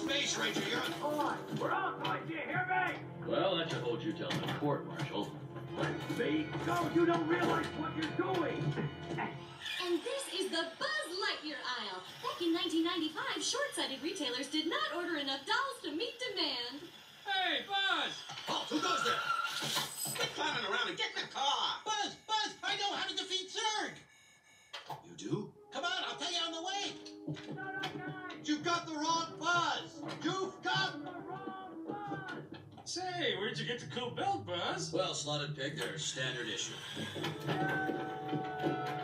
Space Ranger, you're on. On! We're on, boys! Do you hear me? Well, that should hold you till the court martial. Let me go! You don't realize what you're doing! And this is the Buzz Lightyear aisle. Back in 1995, short-sighted retailers did not order enough dolls to meet demand. Hey, Buzz! Halt! Who goes there? Quit clowning around and get in the car! Buzz! Buzz! I know how to defeat Zurg! You do? Come on, I'll tell you on the way! No, guys! You've got the wrong Buzz! You've got... The wrong Buzz! Say, where'd you get the cool belt, Buzz? Well, Slotted Pig, they're standard issue.